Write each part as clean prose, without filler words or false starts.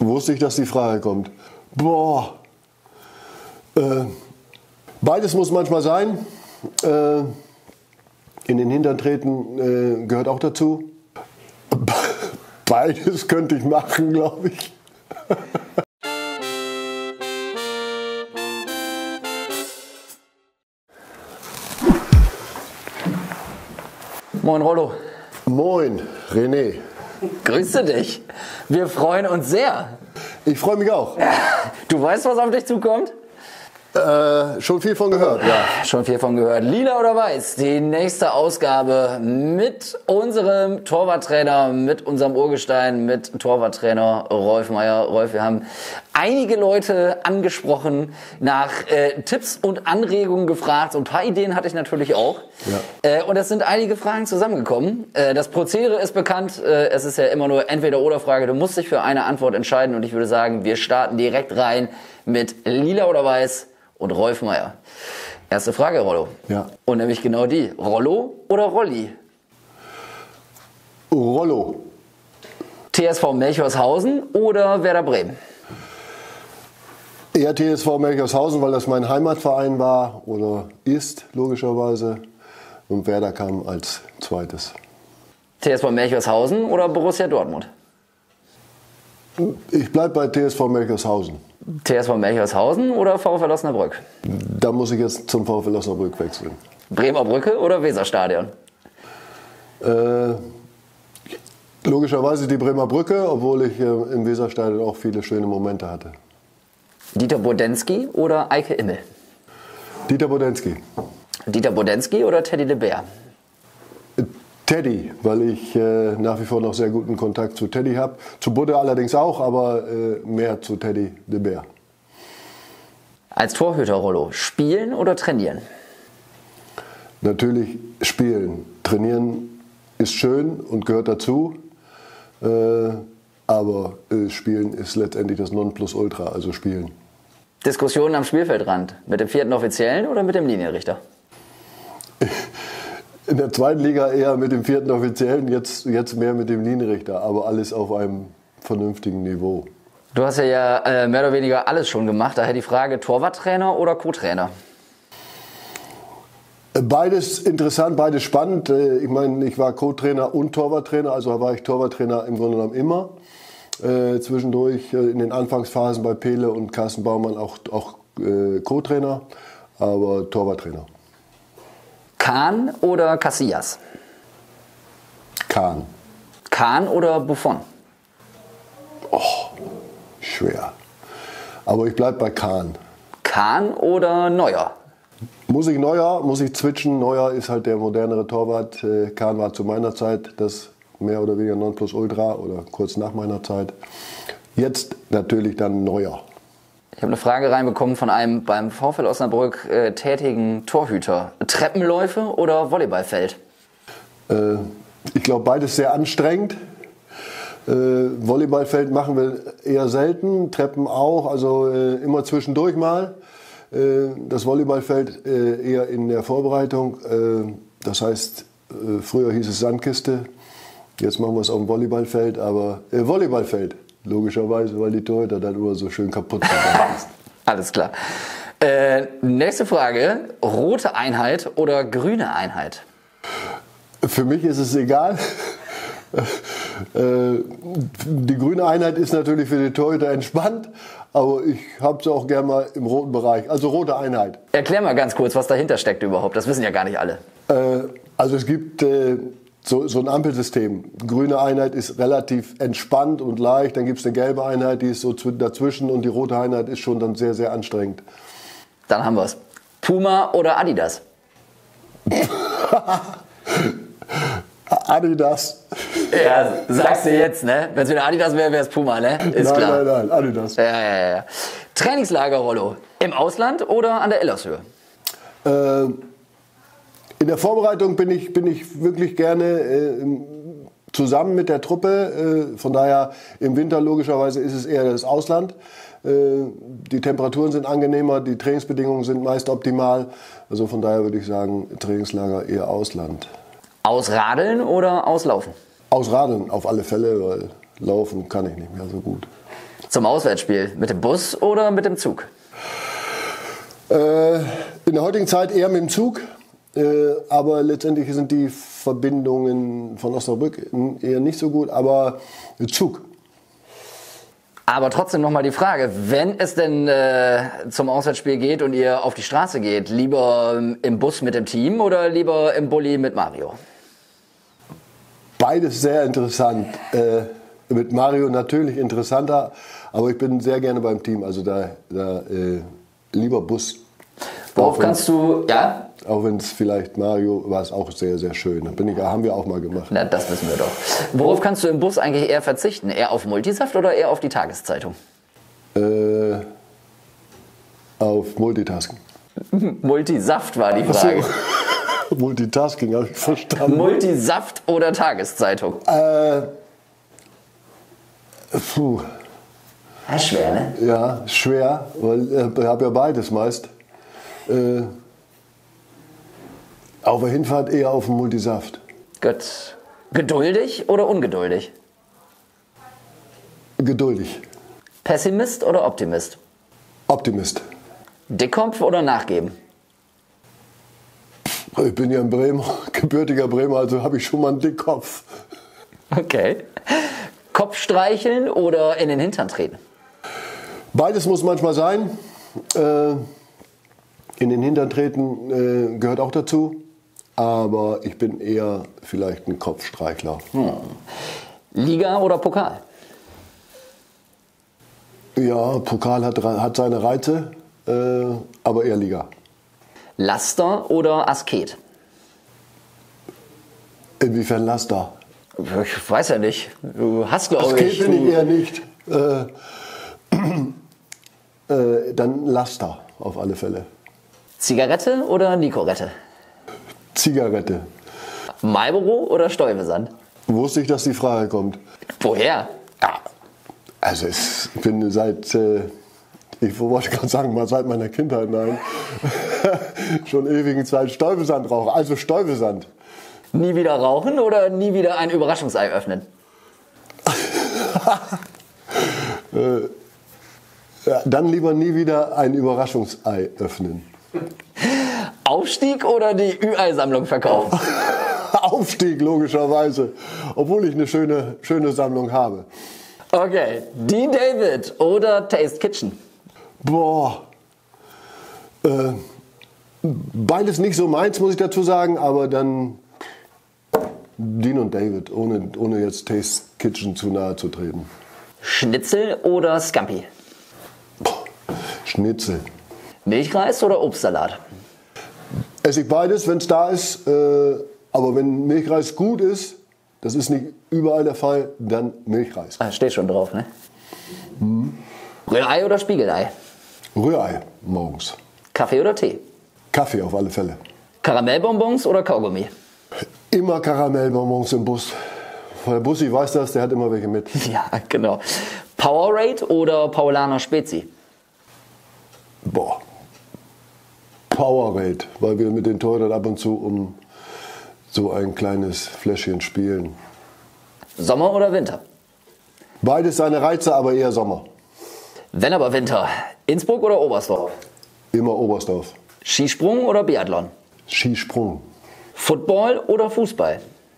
Wusste ich, dass die Frage kommt. Boah. Beides muss manchmal sein. In den Hintern treten gehört auch dazu. Beides könnte ich machen, glaube ich. Moin Rollo. Moin, René. Grüße dich. Wir freuen uns sehr. Ich freue mich auch. Du weißt, was auf dich zukommt? Schon viel von gehört, ja. Schon viel von gehört. Lila oder Weiß, die nächste Ausgabe mit unserem Torwarttrainer, mit unserem Urgestein, mit Torwarttrainer Rolf Meier. Rolf, wir haben einige Leute angesprochen, nach Tipps und Anregungen gefragt. So ein paar Ideen hatte ich natürlich auch. Ja. Und es sind einige Fragen zusammengekommen. Das Prozedere ist bekannt. Es ist ja immer nur Entweder-oder-Frage. Du musst dich für eine Antwort entscheiden. Und ich würde sagen, wir starten direkt rein mit Lila oder Weiß und Rolf Meier. Erste Frage, Rollo. Ja. Und nämlich genau die. Rollo oder Rolli? Rollo. TSV Melchorshausen oder Werder Bremen? Eher TSV Melchorshausen, weil das mein Heimatverein war oder ist, logischerweise. Und Werder kam als zweites. TSV Melchorshausen oder Borussia Dortmund? Ich bleibe bei TSV Melchorshausen. TSV Melchorshausen oder VfL Osnabrück? Da muss ich jetzt zum VfL Osnabrück wechseln. Bremer Brücke oder Weserstadion? Logischerweise die Bremer Brücke, obwohl ich im Weserstadion auch viele schöne Momente hatte. Dieter Bodensky oder Eike Immel? Dieter Bodensky. Dieter Bodensky oder Teddy de Beer? Teddy, weil ich nach wie vor noch sehr guten Kontakt zu Teddy habe. Zu Budde allerdings auch, aber mehr zu Teddy de Beer. Als Torhüter, Rollo, spielen oder trainieren? Natürlich spielen. Trainieren ist schön und gehört dazu. Aber Spielen ist letztendlich das Nonplusultra, also spielen. Diskussionen am Spielfeldrand. Mit dem 4. Offiziellen oder mit dem Linienrichter? In der zweiten Liga eher mit dem 4. Offiziellen, jetzt mehr mit dem Linienrichter, aber alles auf einem vernünftigen Niveau. Du hast ja mehr oder weniger alles schon gemacht. Daher die Frage, Torwarttrainer oder Co-Trainer? Beides interessant, beides spannend. Ich meine, ich war Co-Trainer und Torwarttrainer, also war ich Torwarttrainer im Grunde genommen immer. Zwischendurch in den Anfangsphasen bei Pele und Carsten Baumann auch Co-Trainer, aber Torwarttrainer. Kahn oder Casillas? Kahn. Kahn oder Buffon? Oh, schwer. Aber ich bleibe bei Kahn. Kahn oder Neuer? Muss ich switchen. Neuer ist halt der modernere Torwart. Kahn war zu meiner Zeit das mehr oder weniger Nonplusultra oder kurz nach meiner Zeit. Jetzt natürlich dann Neuer. Ich habe eine Frage reinbekommen von einem beim VfL Osnabrück tätigen Torhüter. Treppenläufe oder Volleyballfeld? Ich glaube, beides sehr anstrengend. Volleyballfeld machen wir eher selten, Treppen auch, also immer zwischendurch mal. Das Volleyballfeld eher in der Vorbereitung. Das heißt, früher hieß es Sandkiste, jetzt machen wir es auf dem Volleyballfeld, aber Volleyballfeld. Logischerweise, weil die Torhüter dann immer so schön kaputt sind. Alles klar. Nächste Frage. Rote Einheit oder grüne Einheit? Für mich ist es egal. Die grüne Einheit ist natürlich für die Torhüter entspannt, aber ich habe sie auch gerne mal im roten Bereich. Also rote Einheit. Erklär mal ganz kurz, was dahinter steckt überhaupt. Das wissen ja gar nicht alle. Also es gibt so ein Ampelsystem. Die grüne Einheit ist relativ entspannt und leicht. Dann gibt es eine gelbe Einheit, die ist so dazwischen. Und die rote Einheit ist schon dann sehr, sehr anstrengend. Dann haben wir es. Puma oder Adidas? Adidas. Ja, sagst du jetzt, ne? Wenn es wieder Adidas wäre, wäre es Puma, ne? Ist klar. Nein, Adidas. Ja. Trainingslager, Rollo. Im Ausland oder an der Ellershöhe? In der Vorbereitung bin ich wirklich gerne zusammen mit der Truppe. Von daher im Winter logischerweise ist es eher das Ausland. Die Temperaturen sind angenehmer, die Trainingsbedingungen sind meist optimal. Also von daher würde ich sagen, Trainingslager eher Ausland. Ausradeln oder auslaufen? Ausradeln auf alle Fälle, weil laufen kann ich nicht mehr so gut. Zum Auswärtsspiel mit dem Bus oder mit dem Zug? In der heutigen Zeit eher mit dem Zug, aber letztendlich sind die Verbindungen von Osnabrück eher nicht so gut, aber Zug. Aber trotzdem nochmal die Frage, wenn es denn zum Auswärtsspiel geht und ihr auf die Straße geht, lieber im Bus mit dem Team oder lieber im Bulli mit Mario? Beides sehr interessant. Mit Mario natürlich interessanter, aber ich bin sehr gerne beim Team, also da lieber Bus. Worauf kannst du, ja? Auch wenn es vielleicht Mario war, es auch sehr, sehr schön. Haben wir auch mal gemacht. Na, das wissen wir doch. Worauf kannst du im Bus eigentlich eher verzichten? Eher auf Multisaft oder eher auf die Tageszeitung? Auf Multitasking. Multisaft war die Frage. Ach so. Multitasking habe ich verstanden. Multisaft oder Tageszeitung? Puh. Ja, schwer, ne? Ja, schwer, weil ich habe ja beides meist. Auf der Hinfahrt eher auf dem Multisaft. Gut. Geduldig oder ungeduldig? Geduldig. Pessimist oder Optimist? Optimist. Dickkopf oder nachgeben? Ich bin ja ein Bremer, gebürtiger Bremer, also habe ich schon mal einen Dickkopf. Okay. Kopf streicheln oder in den Hintern treten? Beides muss manchmal sein. In den Hintern treten gehört auch dazu. Aber ich bin eher vielleicht ein Kopfstreichler. Liga oder Pokal? Ja, Pokal hat seine Reize, aber eher Liga. Laster oder Asket? Inwiefern Laster? Ich weiß ja nicht. Du hast, glaube ich... Asket bin ich eher nicht. Dann Laster auf alle Fälle. Zigarette oder Nicorette? Zigarette. Marlboro oder Stuyvesant? Wusste ich, dass die Frage kommt. Woher? Ja, also ich bin seit, ich wollte gerade sagen, mal seit meiner Kindheit, nein, schon ewigen Zeit Stuyvesant-Raucher, also Stuyvesant. Nie wieder rauchen oder nie wieder ein Überraschungsei öffnen? Ja, dann lieber nie wieder ein Überraschungsei öffnen. Aufstieg oder die Ü-Ei-Sammlung verkaufen? Aufstieg, logischerweise. Obwohl ich eine schöne Sammlung habe. Okay, Dean David oder Taste Kitchen? Boah. Beides nicht so meins, muss ich dazu sagen, aber dann Dean und David, ohne jetzt Taste Kitchen zu nahe zu treten. Schnitzel oder Scampi? Schnitzel. Milchreis oder Obstsalat? Esse ich beides, wenn es da ist. Aber wenn Milchreis gut ist, das ist nicht überall der Fall, dann Milchreis. Ah, steht schon drauf, ne? Rührei oder Spiegelei? Rührei morgens. Kaffee oder Tee? Kaffee auf alle Fälle. Karamellbonbons oder Kaugummi? Immer Karamellbonbons im Bus. Weil der Bussi weiß das, der hat immer welche mit. Ja, genau. Powerade oder Paulaner Spezi? Boah. Powerade, weil wir mit den Torhütern ab und zu um so ein kleines Fläschchen spielen. Sommer oder Winter? Beides seine Reize, aber eher Sommer. Wenn aber Winter, Innsbruck oder Oberstdorf? Immer Oberstdorf. Skisprung oder Biathlon? Skisprung. Football oder Fußball?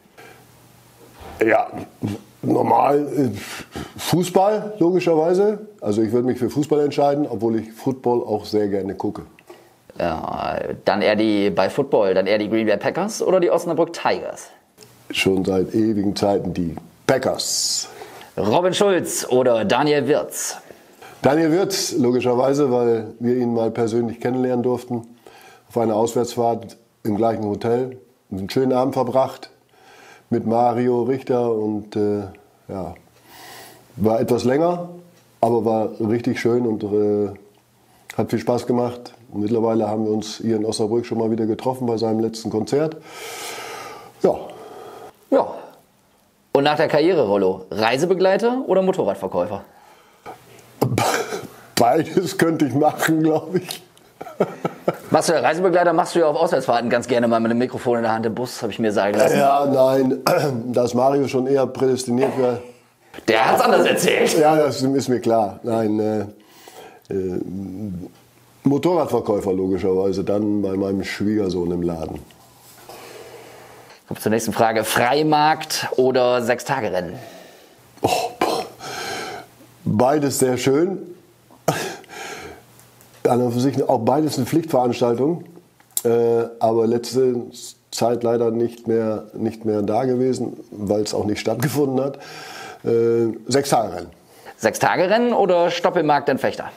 Ja, normal Fußball, logischerweise. Also ich würde mich für Fußball entscheiden, obwohl ich Football auch sehr gerne gucke. Ja, dann eher die Green Bay Packers oder die Osnabrück Tigers? Schon seit ewigen Zeiten die Packers. Robin Schulz oder Daniel Wirtz? Daniel Wirtz, logischerweise, weil wir ihn mal persönlich kennenlernen durften. Auf einer Auswärtsfahrt im gleichen Hotel. Einen schönen Abend verbracht mit Mario Richter und ja, war etwas länger, aber war richtig schön und hat viel Spaß gemacht. Mittlerweile haben wir uns hier in Osnabrück schon mal wieder getroffen bei seinem letzten Konzert. Ja. Ja. Und nach der Karriere, Rollo, Reisebegleiter oder Motorradverkäufer? Beides könnte ich machen, glaube ich. Was für Reisebegleiter machst du ja auf Auswärtsfahrten ganz gerne mal mit dem Mikrofon in der Hand im Bus, habe ich mir sagen lassen. Ja, nein, da ist Mario schon eher prädestiniert für Der hat's anders erzählt. Ja, das ist mir klar. Nein, Motorradverkäufer logischerweise, dann bei meinem Schwiegersohn im Laden. Kommt zur nächsten Frage. Freimarkt oder 6-Tage-Rennen? Oh, beides sehr schön. An und für sich auch beides eine Pflichtveranstaltung, aber letzte Zeit leider nicht mehr da gewesen, weil es auch nicht stattgefunden hat. 6-Tage-Rennen. 6-Tage-Rennen oder Stoppelmarkt in Fechter?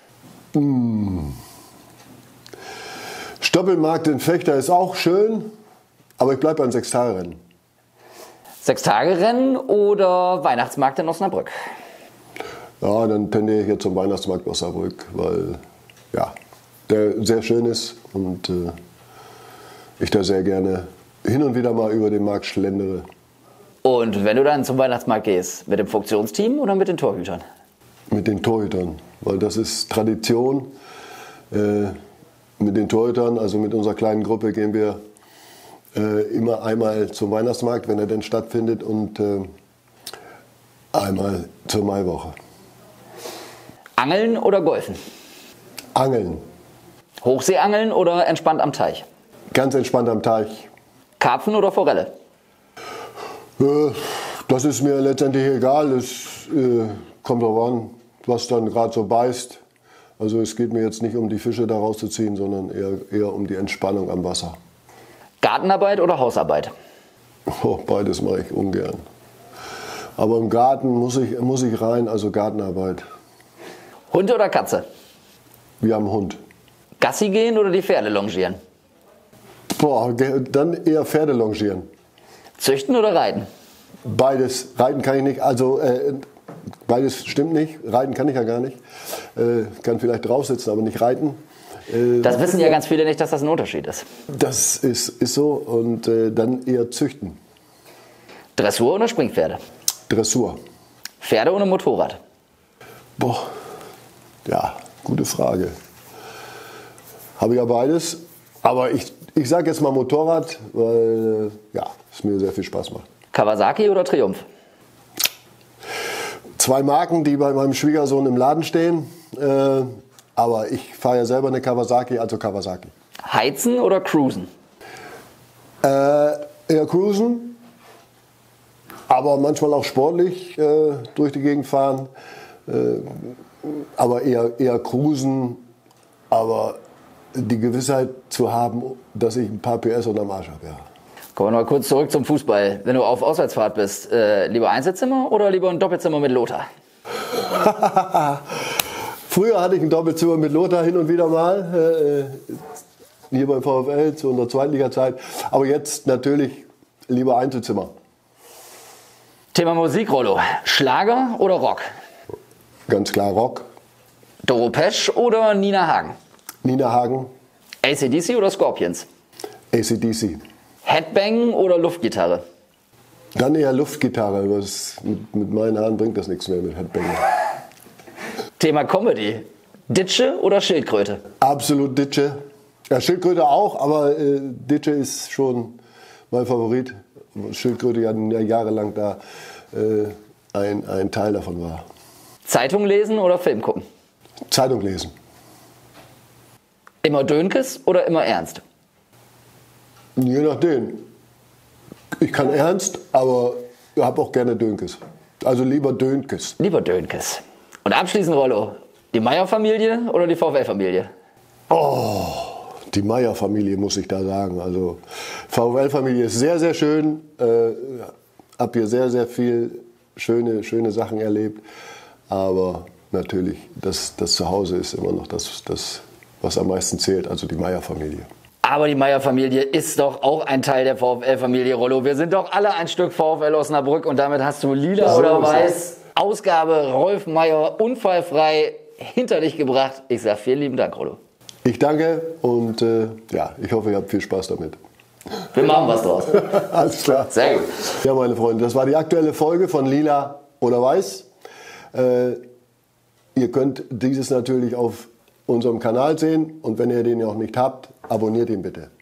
Stoppelmarkt in Fechter ist auch schön, aber ich bleibe beim 6-Tage-Rennen. 6-Tage-Rennen oder Weihnachtsmarkt in Osnabrück? Ja, dann tendiere ich jetzt zum Weihnachtsmarkt Osnabrück, weil ja, der sehr schön ist und ich da sehr gerne hin und wieder mal über den Markt schlendere. Und wenn du dann zum Weihnachtsmarkt gehst, mit dem Funktionsteam oder mit den Torhütern? Mit den Torhütern, weil das ist Tradition. Mit den Torhütern, also mit unserer kleinen Gruppe, gehen wir immer einmal zum Weihnachtsmarkt, wenn er denn stattfindet, und einmal zur Maiwoche. Angeln oder Golfen? Angeln. Hochseeangeln oder entspannt am Teich? Ganz entspannt am Teich. Karpfen oder Forelle? Das ist mir letztendlich egal. Es kommt darauf an, was dann gerade so beißt. Also es geht mir jetzt nicht um die Fische da rauszuziehen, sondern eher um die Entspannung am Wasser. Gartenarbeit oder Hausarbeit? Oh, beides mache ich ungern. Aber im Garten muss ich rein, also Gartenarbeit. Hund oder Katze? Wir haben einen Hund. Gassi gehen oder die Pferde longieren? Boah, dann eher Pferde longieren. Züchten oder reiten? Beides. Reiten kann ich nicht. Also beides stimmt nicht. Reiten kann ich ja gar nicht. Kann vielleicht drauf sitzen, aber nicht reiten. Das wissen ja ganz viele nicht, dass das ein Unterschied ist. Das ist so. Und dann eher züchten. Dressur oder Springpferde? Dressur. Pferde oder Motorrad? Boah, ja, gute Frage. Habe ich ja beides. Aber ich sage jetzt mal Motorrad, weil es mir sehr viel Spaß macht. Kawasaki oder Triumph? 2 Marken, die bei meinem Schwiegersohn im Laden stehen. Aber ich fahre ja selber eine Kawasaki, also Kawasaki. Heizen oder cruisen? Eher cruisen, aber manchmal auch sportlich durch die Gegend fahren. Aber eher cruisen, aber die Gewissheit zu haben, dass ich ein paar PS unterm Arsch habe. Ja. Kommen wir noch mal kurz zurück zum Fußball. Wenn du auf Auswärtsfahrt bist, lieber Einzelzimmer oder lieber ein Doppelzimmer mit Lothar? Früher hatte ich ein Doppelzimmer mit Lothar hin und wieder mal, hier beim VfL zu unserer Zweitliga-Zeit. Aber jetzt natürlich lieber Einzelzimmer. Thema Musik, Rollo. Schlager oder Rock? Ganz klar Rock. Doro Pesch oder Nina Hagen? Nina Hagen. AC/DC oder Scorpions? AC/DC. Headbang oder Luftgitarre? Dann eher Luftgitarre. Mit meinen Haaren bringt das nichts mehr mit Headbang. Thema Comedy. Ditsche oder Schildkröte? Absolut Ditsche. Ja, Schildkröte auch, aber Ditsche ist schon mein Favorit. Schildkröte ja jahrelang da ein Teil davon war. Zeitung lesen oder Film gucken? Zeitung lesen. Immer Dönkes oder immer ernst? Je nachdem. Ich kann ernst, aber ich habe auch gerne Dönkes. Also lieber Dönkes. Lieber Dönkes. Und abschließend, Rollo, die Meier-Familie oder die VfL-Familie? Oh, die Meier-Familie muss ich da sagen. Also VfL-Familie ist sehr, sehr schön. Hab hier sehr, sehr viel schöne Sachen erlebt. Aber natürlich, das Zuhause ist immer noch das, was am meisten zählt, also die Meier-Familie. Aber die Meier-Familie ist doch auch ein Teil der VfL-Familie, Rollo. Wir sind doch alle ein Stück VfL Osnabrück und damit hast du lila oder weiß Ausgabe Rolf Meier unfallfrei hinter dich gebracht. Ich sage vielen lieben Dank, Rollo. Ich danke und ich hoffe, ihr habt viel Spaß damit. Wir machen was draus. Alles klar. Sehr gut. Ja, meine Freunde, das war die aktuelle Folge von Lila oder Weiß. Ihr könnt dieses natürlich auf unserem Kanal sehen und wenn ihr den noch nicht habt, abonniert ihn bitte.